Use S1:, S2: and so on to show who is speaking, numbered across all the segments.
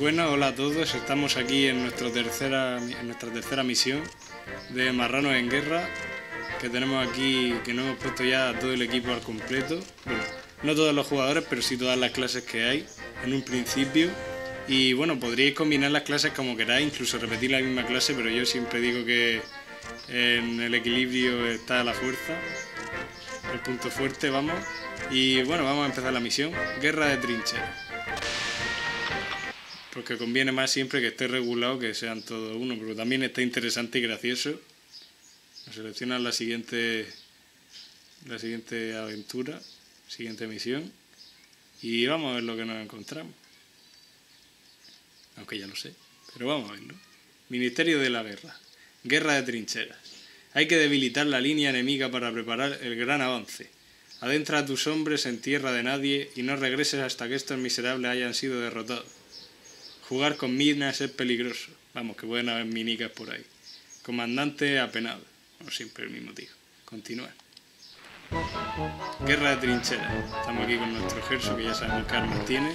S1: Bueno, hola a todos, estamos aquí en nuestra tercera misión de Marranos en Guerra, que tenemos aquí, que nos hemos puesto ya todo el equipo al completo. Bueno, no todos los jugadores, pero sí todas las clases que hay en un principio. Y bueno, podríais combinar las clases como queráis, incluso repetir la misma clase, pero yo siempre digo que en el equilibrio está la fuerza, el punto fuerte, vamos. Y bueno, vamos a empezar la misión, Guerra de Trincheras. Porque conviene más siempre que esté regulado que sean todos uno, pero también está interesante y gracioso. Nos seleccionan la siguiente aventura, siguiente misión, y vamos a ver lo que nos encontramos. Aunque ya lo sé, pero vamos a verlo. Ministerio de la Guerra. Guerra de Trincheras. Hay que debilitar la línea enemiga para preparar el gran avance. Adentra a tus hombres en tierra de nadie y no regreses hasta que estos miserables hayan sido derrotados. Jugar con minas es peligroso. Vamos, que pueden haber minicas por ahí. Comandante apenado. No siempre el mismo tío. Continuar. Guerra de trincheras. Estamos aquí con nuestro ejército, que ya sabemos qué armas tiene.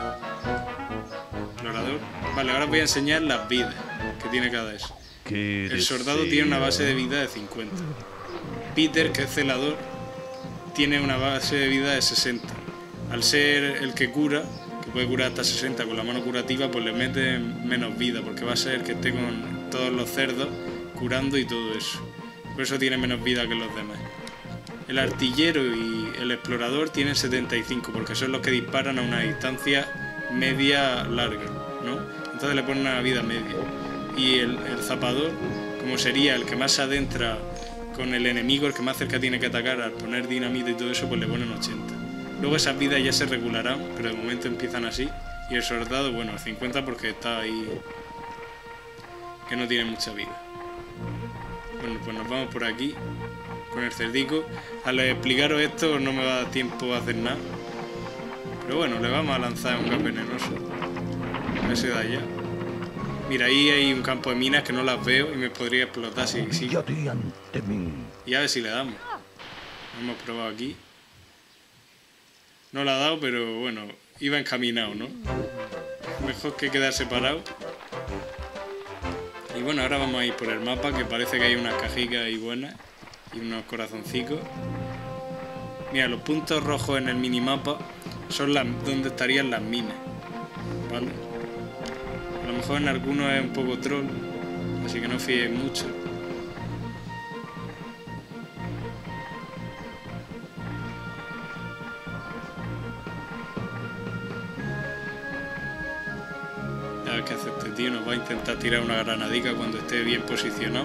S1: Explorador. Vale, ahora os voy a enseñar las vidas que tiene cada eso. El soldado tiene una base de vida de 50. Peter, que es celador, tiene una base de vida de 60. Al ser el que cura, que puede curar hasta 60 con la mano curativa, pues le mete menos vida, porque va a ser el que esté con todos los cerdos curando y todo eso. Por eso tiene menos vida que los demás. El artillero y el explorador tienen 75, porque son los que disparan a una distancia media larga, ¿no? Entonces le ponen una vida media. Y el zapador, como sería el que más se adentra con el enemigo, el que más cerca tiene que atacar al poner dinamita y todo eso, pues le ponen 80. Luego esas vidas ya se regularán, pero de momento empiezan así. Y el soldado, bueno, 50 porque está ahí, que no tiene mucha vida. Bueno, pues nos vamos por aquí con el cerdico. Al explicaros esto no me va a dar tiempo a hacer nada, pero bueno, le vamos a lanzar un gas venenoso a ese de allá. Mira, ahí hay un campo de minas que no las veo y me podría explotar si sí. Y a ver si le damos. Hemos probado aquí. No la ha dado, pero bueno, iba encaminado, ¿no? Mejor que quedar separado. Y bueno, ahora vamos a ir por el mapa, que parece que hay unas cajitas ahí buenas y unos corazoncicos. Mira, los puntos rojos en el minimapa son donde estarían las minas, ¿vale? A lo mejor en algunos es un poco troll, así que no fiéis mucho. A ver qué hace este tío, nos va a intentar tirar una granadica cuando esté bien posicionado.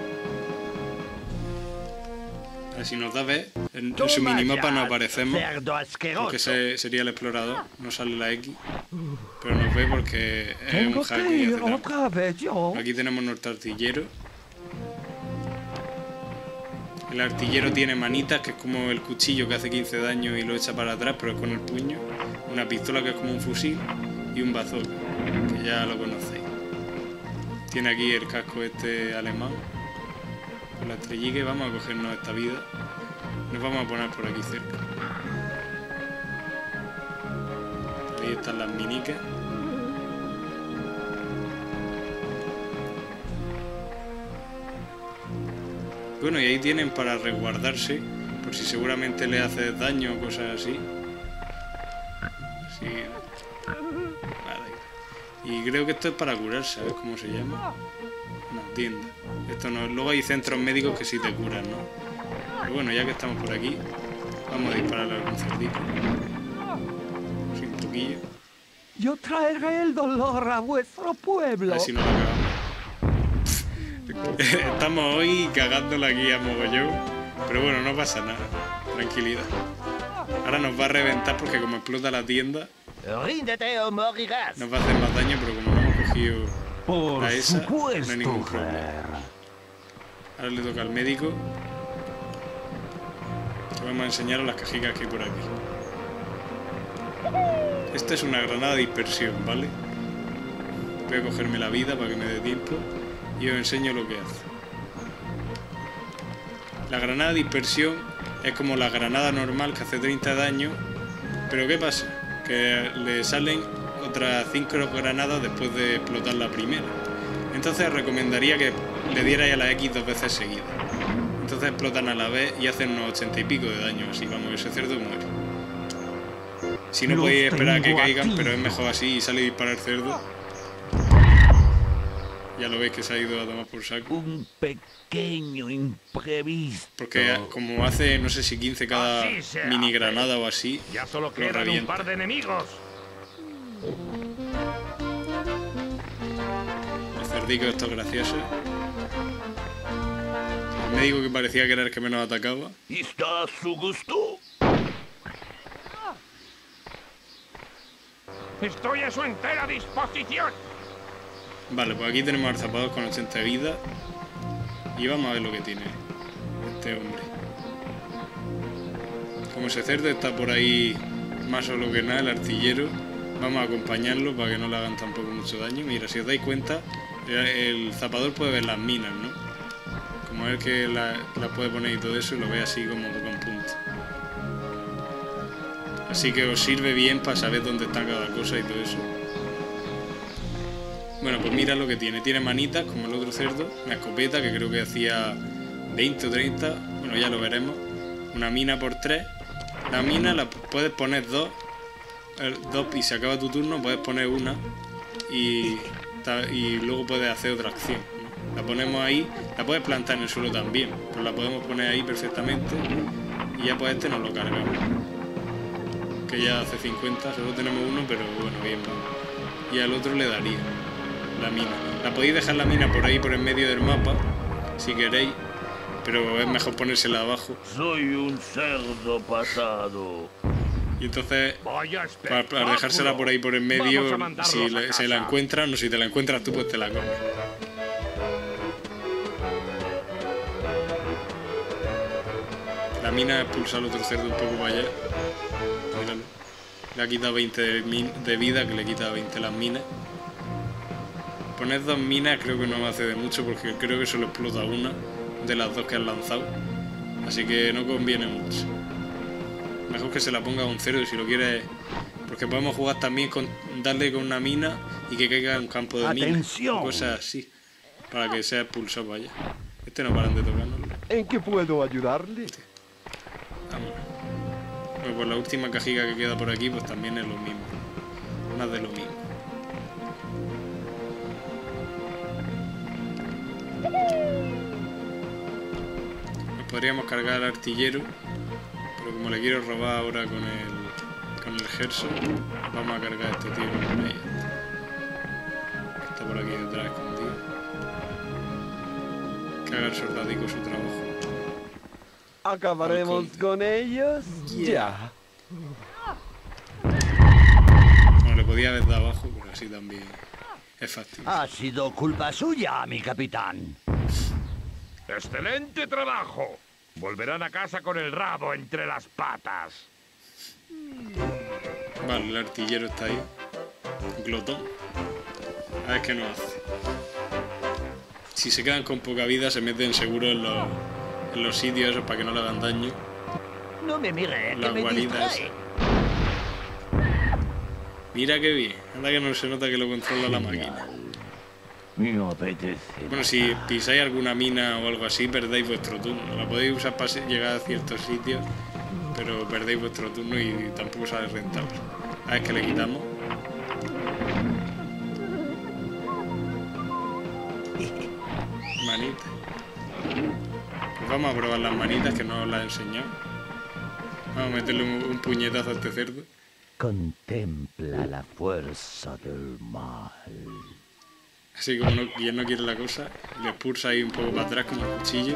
S1: A ver si nos da ver. En su minimapa no aparecemos, porque ese sería el explorador, no sale la X, pero nos ve porque es un hack. Aquí tenemos nuestro artillero. El artillero tiene manitas, que es como el cuchillo que hace 15 daño y lo echa para atrás, pero es con el puño. Una pistola, que es como un fusil, y un bazooka, que ya lo conocéis. Tiene aquí el casco este alemán con la estrellica, y vamos a cogernos esta vida. Nos vamos a poner por aquí cerca. Ahí están las minicas. Bueno, y ahí tienen para resguardarse, por si seguramente le hace daño o cosas así. Sí. Vale. Y creo que esto es para curarse, ¿sabes cómo se llama? No, tienda. Esto no. Luego hay centros médicos que sí te curan, ¿no? Pero bueno, ya que estamos por aquí, vamos a dispararle a algún cerdito. Sí, un poquillo.
S2: Yo traeré el dolor a vuestro pueblo.
S1: A ver si no lo acabamos. Estamos hoy cagándola aquí a mogollón, pero bueno, no pasa nada. Tranquilidad. Ahora nos va a reventar porque como explota la tienda,
S3: ríndete o morirás.
S1: nos va a hacer más daño, pero como no hemos cogido
S2: Por
S1: esa,
S2: supuesto,
S1: no hay ningún problema. Ahora le toca al médico. Vamos a enseñaros las cajitas que hay por aquí. Esta es una granada de dispersión, ¿vale? Voy a cogerme la vida para que me dé tiempo y os enseño lo que hace. La granada de dispersión es como la granada normal, que hace 30 daño, pero ¿qué pasa? Que le salen otras 5 granadas después de explotar la primera. Entonces recomendaría que le dierais a la X 2 veces seguidas. Entonces explotan a la vez y hacen unos 80 y pico de daño, así vamos, ese cerdo muere. Si no podéis esperar a que caigan, pero es mejor así y sale a disparar el cerdo. Ya lo veis que se ha ido a tomar por saco.
S2: Un pequeño imprevisto.
S1: Porque como hace, no sé si 15 cada mini granada o así,
S3: Ya solo
S1: lo
S3: quedan un
S1: revienta.
S3: par de enemigos.
S1: El cerdico esto es gracioso. El médico que parecía que era el que menos atacaba.
S2: ¿Está a su gusto?
S3: Estoy a su entera disposición.
S1: Vale, pues aquí tenemos al zapador con 80 de vida. Y vamos a ver lo que tiene este hombre. Como ese cerdo está por ahí más solo que nada, el artillero, vamos a acompañarlo para que no le hagan tampoco mucho daño. Mira, si os dais cuenta, el zapador puede ver las minas, ¿no? Como es el que la puede poner y todo eso, lo ve así como con punto. Así que os sirve bien para saber dónde está cada cosa y todo eso. Bueno, pues mira lo que tiene. Tiene manitas, como el otro cerdo. Una escopeta, que creo que hacía 20 o 30. Bueno, ya lo veremos. Una mina por 3. La mina la puedes poner 2. Y se acaba tu turno, puedes poner una. Y luego puedes hacer otra acción, ¿no? La ponemos ahí. La puedes plantar en el suelo también. Pero la podemos poner ahí perfectamente. Y ya pues este nos lo cargamos. Que ya hace 50. Solo tenemos uno, pero bueno, bien, vamos. Y al otro le daría la mina. La podéis dejar la mina por ahí, por el medio del mapa, si queréis, pero es mejor ponérsela abajo.
S2: Soy un cerdo pasado.
S1: Y entonces,
S3: Vaya
S1: para dejársela por ahí por el medio,
S3: Vamos a mandarlos a
S1: se la
S3: casa.
S1: encuentran, o si te la encuentras tú, pues te la comes. La mina expulsa al otro cerdo un poco para allá. Míralo. Le ha quitado 20 de vida, que le quita 20 las minas. Poner 2 minas creo que no me hace de mucho, porque creo que solo explota una de las 2 que has lanzado. Así que no conviene mucho. Mejor que se la ponga a un cerdo si lo quieres. Porque podemos jugar también con darle con una mina y que caiga en un campo de mina.
S2: ¡Atención!
S1: Cosas así. Para que sea expulsado para allá. Este no paran de tocárnoslo.
S4: ¿En qué puedo ayudarle?
S1: Vamos. Bueno, pues la última cajica que queda por aquí, pues también es lo mismo. Más de lo mismo. Nos podríamos cargar al artillero, pero como le quiero robar ahora con el Gerso, vamos a cargar a este tío. Ahí está por aquí detrás escondido. Que haga el soldadico su trabajo.
S4: ¿Acabaremos con ellos? Ya.
S1: Bueno, le podía haber dado abajo, pero así también es fácil.
S2: Ha sido culpa suya, mi capitán.
S3: ¡Excelente trabajo! Volverán a casa con el rabo entre las patas.
S1: Vale, el artillero está ahí. Glotón. A ver qué nos hace. Si se quedan con poca vida, se meten seguro en los sitios esos para que no le hagan daño.
S2: No me mire, que
S1: Las
S2: me
S1: guaridas.
S2: distrae.
S1: Mira qué bien. Anda que no se nota que lo controla la máquina.
S2: Me apetece.
S1: Bueno, si pisáis alguna mina o algo así, perdéis vuestro turno. La podéis usar para llegar a ciertos sitios, pero perdéis vuestro turno y tampoco sale rentable. A ver que le quitamos. Manitas. Pues vamos a probar las manitas, que no os las he enseñado. Vamos a meterle un puñetazo a este cerdo.
S2: Contempla la fuerza del mal.
S1: Así como quien no quiere la cosa, le expulsa ahí un poco para atrás como el cuchillo.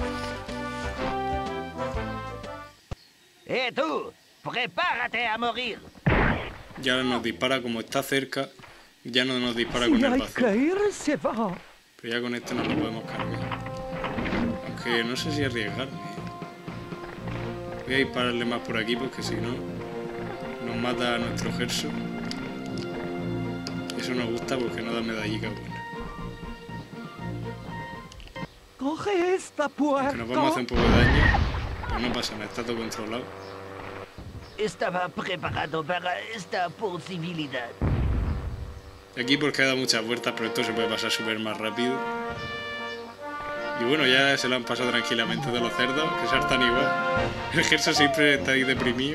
S3: Tú! ¡Prepárate a morir!
S1: Y ahora nos dispara, como está cerca, ya no nos dispara
S2: Si
S1: con el
S2: hay
S1: bazooka.
S2: que ir, se va.
S1: Pero ya con este no lo podemos cargar. Aunque no sé si arriesgarme. Voy a dispararle más por aquí porque si no nos mata a nuestro Gerso. Eso nos gusta porque no da medallica buena.
S2: Coge esta puerta.
S1: Que nos vamos a hacer un poco de daño, pero no pasa nada, está todo controlado.
S3: Estaba preparado para esta posibilidad.
S1: Aquí porque ha dado muchas vueltas, pero esto se puede pasar súper más rápido. Y bueno, ya se lo han pasado tranquilamente de los cerdos, que se hartan igual. El Gerson siempre está ahí deprimido.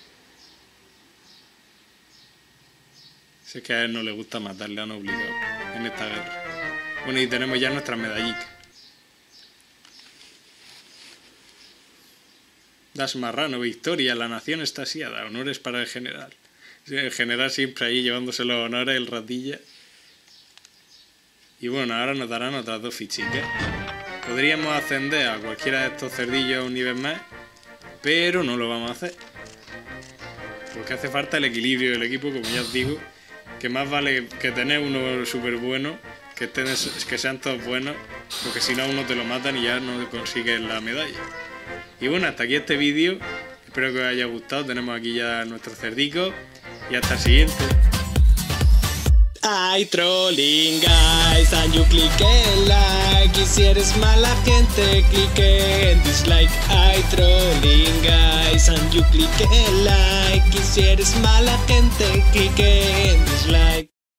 S1: Si es que a él no le gusta matar, le han obligado en esta guerra. Bueno, y tenemos ya nuestras medallitas. Das Marrano, victoria, la nación extasiada, honores para el general. El general siempre ahí llevándose los honores, el ratilla. Y bueno, ahora nos darán otras 2 fichitas. Podríamos ascender a cualquiera de estos cerdillos a un nivel más, pero no lo vamos a hacer. Porque hace falta el equilibrio del equipo, como ya os digo, que más vale que tener uno súper bueno, que sean todos buenos, porque si no uno te lo matan y ya no consigues la medalla. Y bueno, hasta aquí este vídeo, espero que os haya gustado, tenemos aquí ya nuestro cerdico y hasta el siguiente.
S5: Hay trolling guys, and you click en like. Y si eres mala gente, clique en dislike. Hay trolling guys, and you click en like. Y si eres mala gente, clique en dislike.